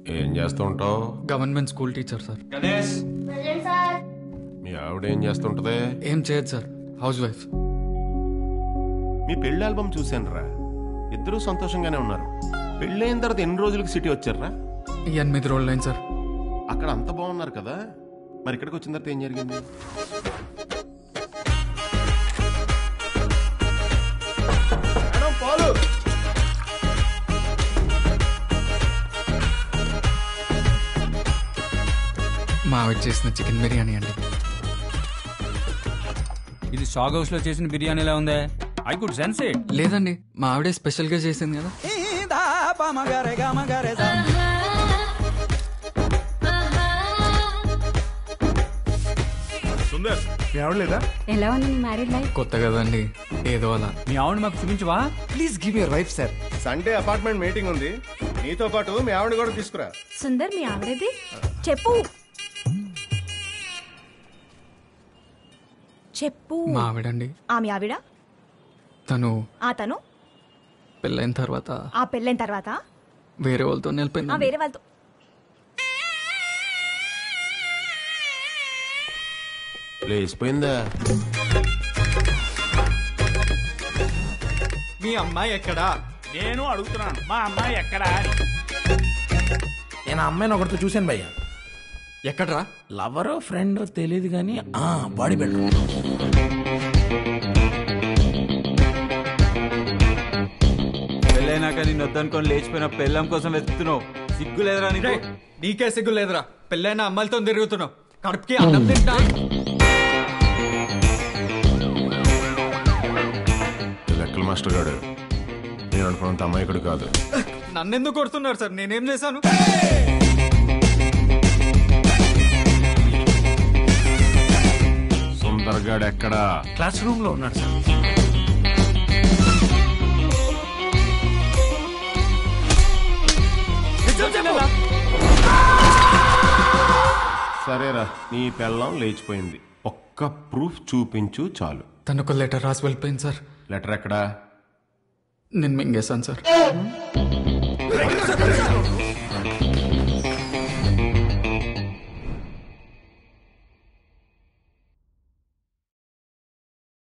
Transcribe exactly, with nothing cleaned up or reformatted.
ఏం చేస్తూ ఉంటావు? Government school teacher sir. Ganesh మీ ఆవిడ ఏం చేస్తుంటది? ఏం చేయదు సార్, హౌస్ వైఫ్. మీ పెళ్లి ఆల్బమ్ చూశాను రా, ఇద్దరూ సంతోషంగానే ఉన్నారు. పెళ్ళైన తర్వాత ఎన్ని రోజులకి సిటీ వచ్చారా? ఎనిమిది రోజులు అయింది సార్. అక్కడ అంత బాగున్నారు కదా, మరి ఇక్కడికి వచ్చిన తర్వాత ఏం జరిగింది? మా ఆవిడ చేసిన చికెన్ బిర్యానీ అండి. ఇది షాగ్ హౌస్ లో చేసిన బిర్యానీలా ఉందే. I could sense it. లేదండి, మా ఆవిడే స్పెషల్ గా చేసింది కదా. ఎలా ఉంది మీ మ్యారేజ్ లైఫ్? కొత్త కదండి, ఏదో అలా. మీ ఆవిడ మాకు చూపించవా? Please give your wife sir. Sunday apartment meeting ఉంది, నీతో పాటు మీ ఆవిడ కూడా తీసుకురా. సుందర్ మీ ఆవిడది చెప్పు చెప్పు. మా ఆవిడండి. ఆ మీ ఆవిడ? తను ఆ తను పెళ్ళైన తర్వాత ఆ పెళ్ళైన తర్వాత వేరే వాళ్ళతో ఆ నిలిపోయింది. వేరే వాళ్ళతో. లేచిపోయిందా? మీ అమ్మాయి ఎక్కడా? నేను అడుగుతున్నాను, మా అమ్మాయి ఎక్కడా? నేను ఆ అమ్మాయిని ఒకరితో చూశాను భయ్య. ఎక్కడ్రా? లవరో ఫ్రెండో తెలియదు కానీ బాడీ బిల్డర్. పెళ్ళైనాక నేను వద్దనుకొని లేచిపోయిన పెళ్ళం కోసం వెతుకుతున్నావు. సిగ్గు లేదురా నీకు? నీకే సిగ్గు లేదురా, పెళ్ళైన అమ్మాయిలతో తిరుగుతున్నావు. కడుపుకి అన్నం తింటా. లెక్కల మాస్టర్ గారు, నేను అనుకున్నంత అమ్మాయికుడు కాదు. నన్నెందుకు కొడుతున్నారు సార్? నేనేం చేశాను? సుందర్ గాడు ఎక్కడా? క్లాస్ రూమ్ లో ఉన్నాడు సార్. సరేరా, నీ పెళ్ళం లేచిపోయింది, ఒక్క ప్రూఫ్ చూపించు చాలు. తను ఒక లెటర్ రాసి వెళ్ళిపోయింది సార్. లెటర్ ఎక్కడా? నేను మింగేశాను సార్.